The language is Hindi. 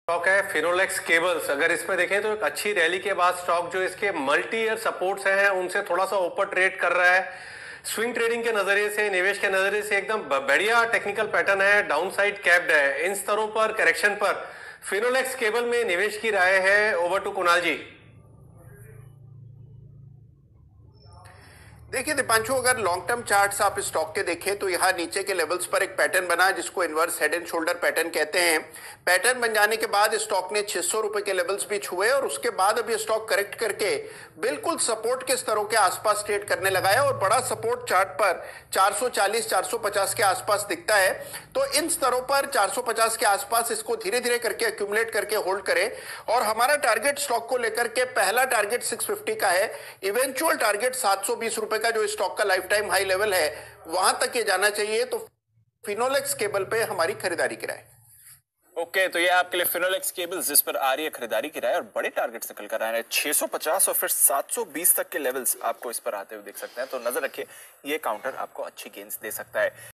स्टॉक है फिनोलेक्स केबल्स। अगर इसमें देखें तो एक अच्छी रैली के बाद स्टॉक जो इसके मल्टी ईयर सपोर्ट्स हैं उनसे थोड़ा सा ऊपर ट्रेड कर रहा है। स्विंग ट्रेडिंग के नजरिए से, निवेश के नजरिए से एकदम बढ़िया टेक्निकल पैटर्न है, डाउन साइड कैप्ड है। इन स्तरों पर करेक्शन पर फिनोलेक्स केबल में निवेश की राय है। Over to Kunal ji. देखिए दीपांशु, अगर लॉन्ग टर्म चार्ट्स आप स्टॉक के देखें तो यहाँ नीचे के लेवल्स पर एक पैटर्न बना जिसको inverse head and shoulder pattern कहते हैं। पैटर्न बन जाने के बाद स्टॉक ने 600 रुपए के लेवल्स भी छुए और उसके बाद अभी स्टॉक करेक्ट करके बिल्कुल सपोर्ट के स्तरों के आसपास ट्रेड करने लगा है और बड़ा सपोर्ट चार्ट पर 440 450 के आसपास दिखता है। तो इन स्तरों पर 450 के आसपास इसको धीरे धीरे करके एक्यूमुलेट करके होल्ड करें और हमारा टारगेट स्टॉक को लेकर के पहला टारगेट 650 का है, इवेंचुअल टारगेट 720 रुपए का जो स्टॉक का लाइफ टाइम हाई लेवल है वहां तक ये जाना चाहिए। तो फिनोलेक्स केबल पे हमारी खरीदारी की राय। ओके, तो ये आपके लिए फिनोलेक्स केबल्स जिस पर आ रही है खरीदारी की राय और बड़े टारगेट्स निकल कर आ रहे हैं 650 और फिर 720 तक के लेवल्स आपको इस पर आते हुए देख सकते हैं। तो नजर रखिए, ये काउंटर आपको अच्छी गेंस दे सकता है।